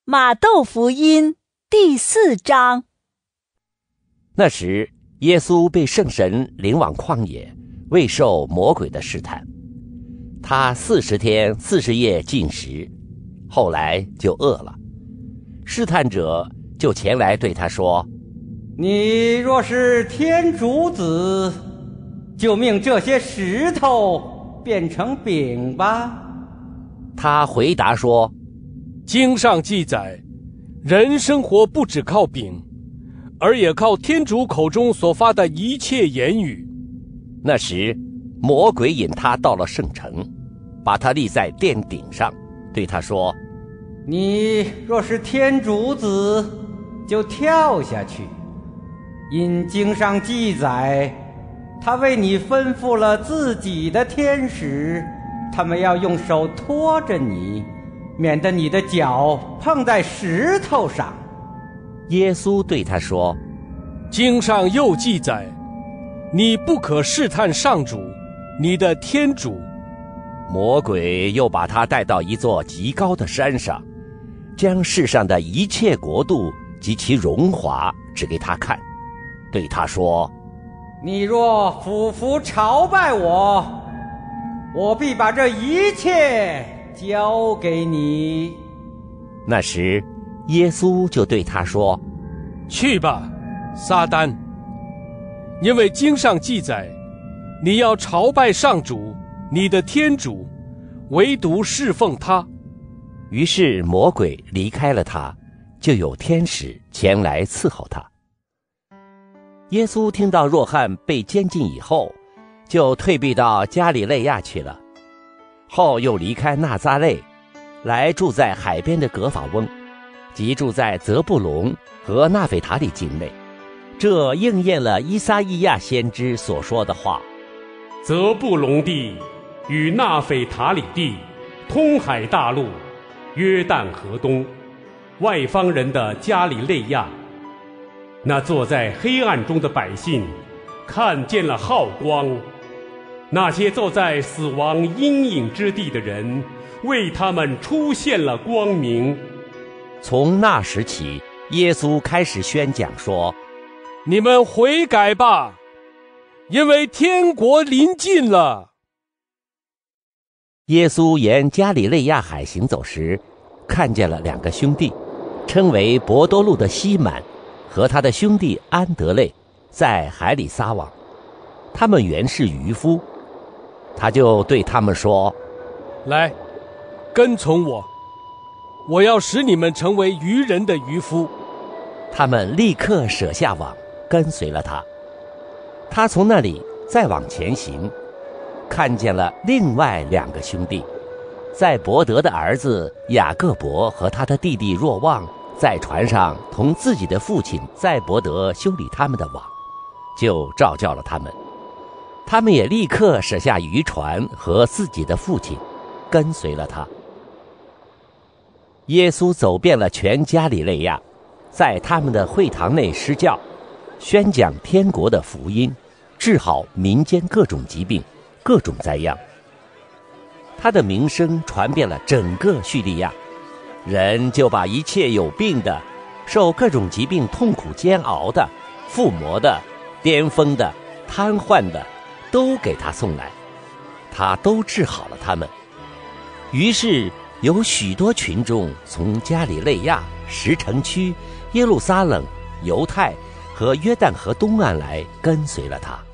马窦福音第4章。 那时，耶稣被圣神领往旷野，为受魔鬼的试探。他40天40夜禁食，后来就饿了。试探者就前来对他说：“ 你若是天主子，就命这些石头变成饼吧。” 他回答说：“ 经上记载，人生活不只靠饼，而也靠天主口中所发的一切言语。” 那时，魔鬼引他到了圣城，把他立在殿顶上，对他说：“ 你若是天主子，就跳下去，因经上记载，他为你吩咐了自己的天使，他们要用手托着你，免得你的脚碰在石头上。” 耶稣对他说：“ 经上又记载，你不可试探上主，你的天主。” 魔鬼又把他带到一座极高的山上，将世上的一切国度及其荣华指给他看，对他说：“ 你若俯伏朝拜我，我必把这一切交给你。” 那时，耶稣就对他说：“ 去吧，撒旦！因为经上记载，你要朝拜上主，你的天主，唯独侍奉他。” 于是魔鬼离开了他，就有天使前来伺候他。耶稣听到若翰被监禁以后，就退避到加里肋亚去了。后又离开纳匝肋，来住在海边的葛法翁，即住在泽布隆和纳斐塔里境内。这应验了依撒意亚先知所说的话：“ 泽布隆地与纳斐塔里地，通海大陆，约旦河东，外方人的加里肋亚。那坐在黑暗中的百姓，看见了浩光；那些坐在死亡阴影之地的人，为他们出现了光明。” 从那时起，耶稣开始宣讲说：“ 你们悔改吧，因为天国临近了。” 耶稣沿加里肋亚海行走时，看见了2个兄弟，称为伯多禄的西满和他的兄弟安德肋，在海里撒网。他们原是渔夫。他就对他们说：“ 来，跟从我，我要使你们成为渔人的渔夫。” 他们立刻舍下网，跟随了他。他从那里再往前行，看见了另外2个兄弟，在伯德的儿子雅各伯和他的弟弟若望在船上同自己的父亲在伯德修理他们的网，就召叫了他们。他们也立刻舍下渔船和自己的父亲，跟随了他。耶稣走遍了全加里肋亚，在他们的会堂内施教，宣讲天国的福音，治好民间各种疾病、各种灾殃。他的名声传遍了整个叙利亚，人就把一切有病的、受各种疾病痛苦煎熬的、附魔的、癫疯的、瘫痪的，都给他送来，他都治好了他们。于是有许多群众从加里肋亚、十城区、耶路撒冷、犹太和约旦河东岸来跟随了他。